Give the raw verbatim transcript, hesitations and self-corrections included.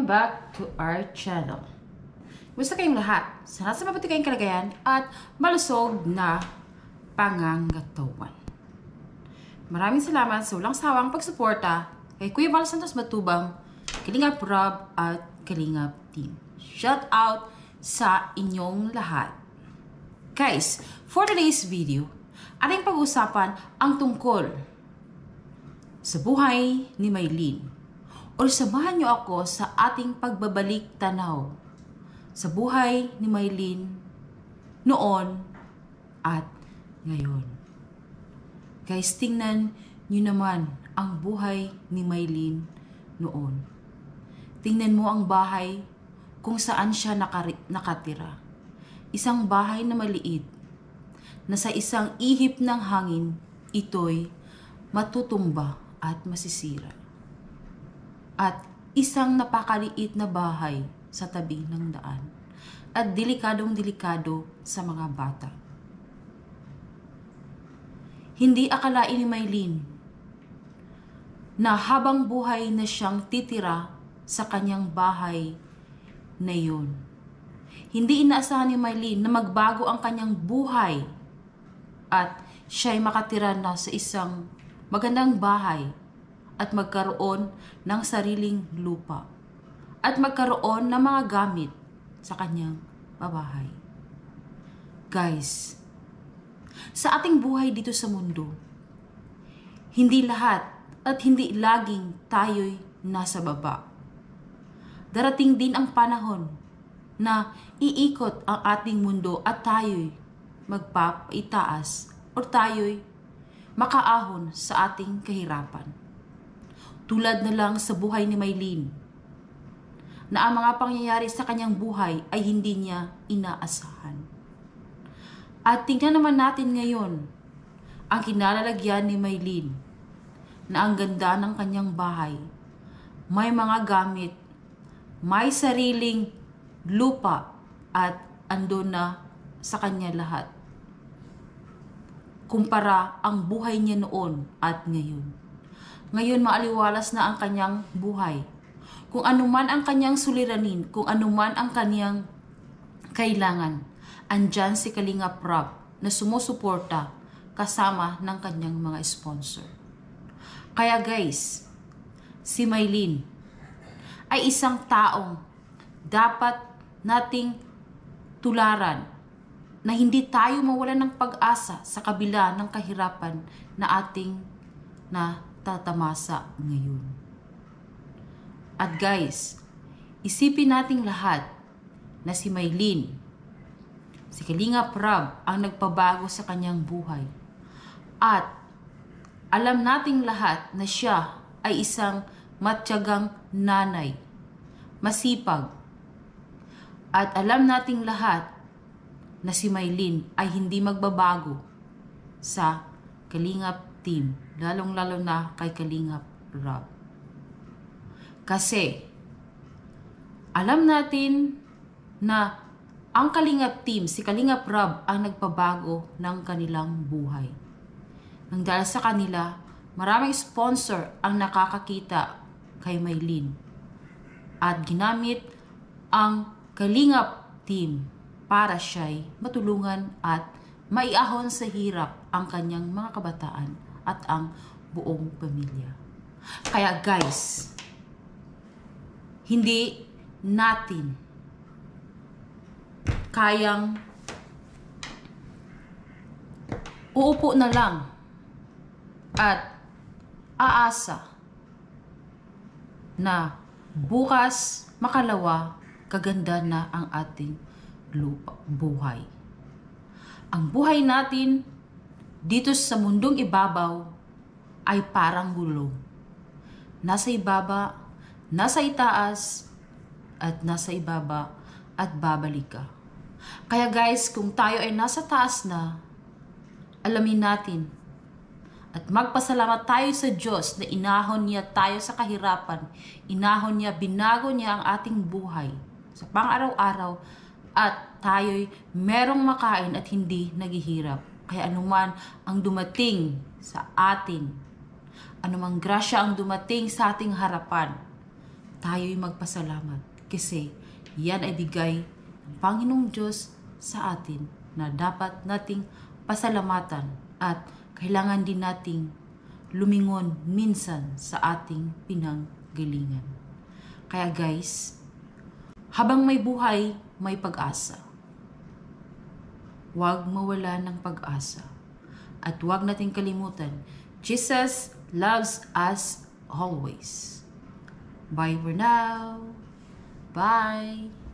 back to our channel. Gusto kayong lahat. Sana sa mabuti kayong kalagayan at malusog na pangangatawan. Maraming salamat sa walang sawang pagsuporta kay Kuya Val Santos Matubang, Kalingap Rob at Kalingap Team. Shout out sa inyong lahat. Guys, for today's video, ating pag-usapan ang tungkol sa buhay ni Maylene. O samahan niyo ako sa ating pagbabalik tanaw sa buhay ni Maylene noon at ngayon. Guys, tingnan niyo naman ang buhay ni Maylene noon. Tingnan mo ang bahay kung saan siya nakatira. Isang bahay na maliit na sa isang ihip ng hangin ito'y matutumba at masisira. At isang napakaliit na bahay sa tabi ng daan at delikadong delikado sa mga bata. Hindi akalain ni Maylene na habang buhay na siyang titira sa kanyang bahay na yun. Hindi inaasahan ni Maylene na magbago ang kanyang buhay at siya'y makatira na sa isang magandang bahay at magkaroon ng sariling lupa at magkaroon ng mga gamit sa kanyang babahay. Guys, sa ating buhay dito sa mundo, hindi lahat at hindi laging tayo'y nasa baba. Darating din ang panahon na iikot ang ating mundo at tayo'y magpapaitaas o tayo'y makaahon sa ating kahirapan. Tulad na lang sa buhay ni Maylene, na ang mga pangyayari sa kanyang buhay ay hindi niya inaasahan. At tingnan naman natin ngayon ang kinalalagyan ni Maylene, na ang ganda ng kanyang bahay, may mga gamit, may sariling lupa at andun na sa kanya lahat. Kumpara ang buhay niya noon at ngayon. Ngayon maaliwalas na ang kanyang buhay. Kung anuman ang kanyang suliranin, kung anuman ang kanyang kailangan, andyan si Kalingap Rob na sumusuporta kasama ng kanyang mga sponsor. Kaya guys, si Maylene ay isang taong dapat nating tularan na hindi tayo mawalan ng pag-asa sa kabila ng kahirapan na ating na tatamasa ngayon. At guys, isipin nating lahat na si Maylene, si Kalingap Rob ang nagpabago sa kanyang buhay. At alam nating lahat na siya ay isang matyagang nanay, masipag. At alam nating lahat na si Maylene ay hindi magbabago sa Kalingap Team, lalong-lalo na kay Kalingap Rob. Kasi alam natin na ang Kalingap Team, si Kalingap Rob ang nagpabago ng kanilang buhay. Nang dahil sa kanila, maraming sponsor ang nakakakita kay Maylene at ginamit ang Kalingap Team para siya'y matulungan at maiahon sa hirap ang kanyang mga kabataan at ang buong pamilya. Kaya guys, hindi natin kayang uupo na lang at aasa na bukas makalawa kaganda na ang ating lupa, buhay. Ang buhay natin dito sa mundong ibabaw ay parang gulong. Nasa ibaba, nasa itaas, at nasa ibaba, at babalik ka. Kaya guys, kung tayo ay nasa taas na, alamin natin, at magpasalamat tayo sa Diyos na inahon niya tayo sa kahirapan, inahon niya, binago niya ang ating buhay sa pang-araw-araw, at tayo'y merong makain at hindi naghihirap. Kaya anuman ang dumating sa atin, anumang grasya ang dumating sa ating harapan, tayo'y magpasalamat kasi yan ay bigay ng Panginoong Diyos sa atin na dapat nating pasalamatan at kailangan din nating lumingon minsan sa ating pinanggalingan. Kaya guys, habang may buhay, may pag-asa. Huwag mawala ng pag-asa. At huwag nating kalimutan, Jesus loves us always. Bye for now. Bye.